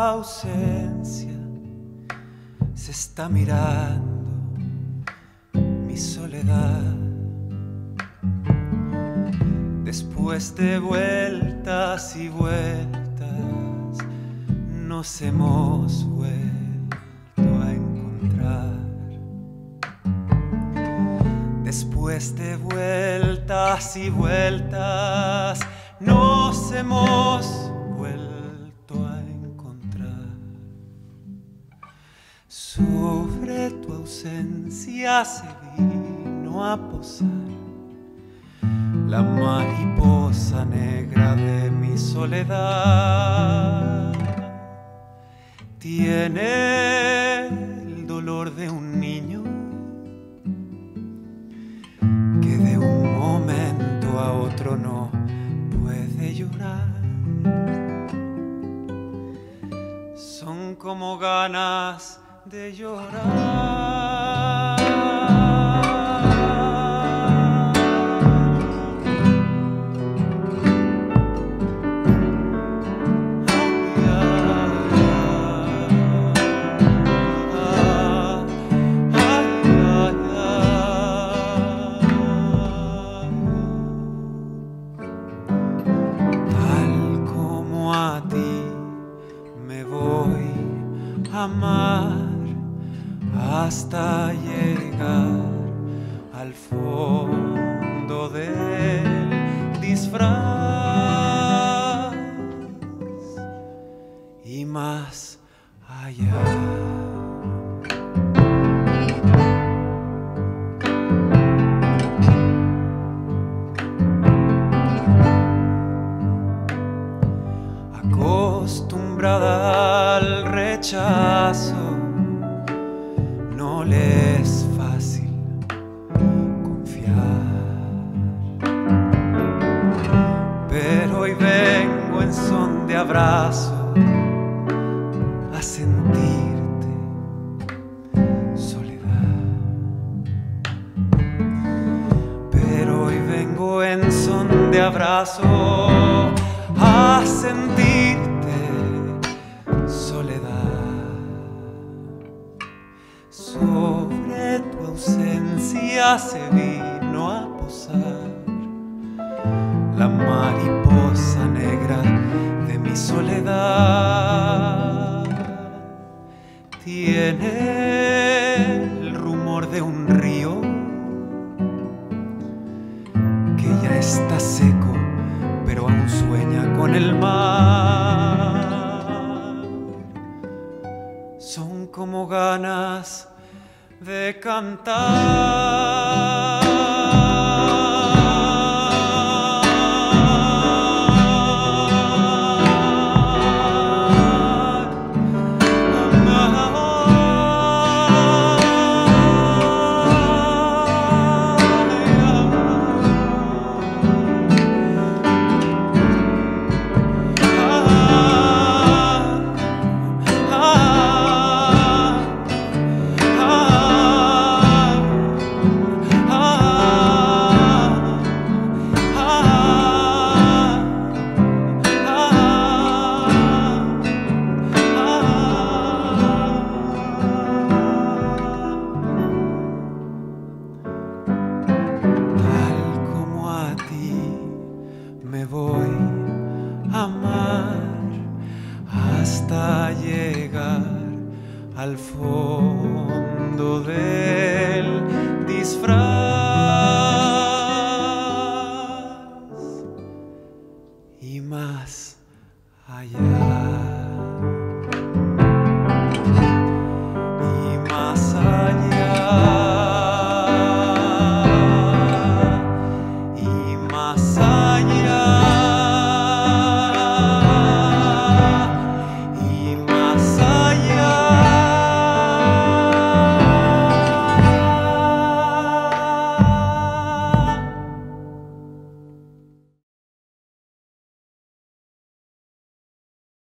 ausencia se está mirando mi soledad. Después de vueltas y vueltas nos hemos vuelto a encontrar. Después de vueltas y vueltas nos hemos vuelto a encontrar. Sobre tu ausencia se vino a posar la mariposa negra de mi soledad. Tiene el dolor de un niño que de un momento a otro no puede llorar. Son como ganas de llorar. Amar hasta llegar al fondo del disfraz y más allá. Acostumbrada al rechazo, no le es fácil confiar, pero hoy vengo en son de abrazo a sentirte, soledad. Pero hoy vengo en son de abrazo a sentirte, soledad. Sobre tu ausencia se vino a posar la mariposa negra de mi soledad. Tiene el rumor de un río que ya está seco, pero aún sueña con el mar. Son como ganas de cantar. Me voy a amar hasta llegar al fondo del disfraz.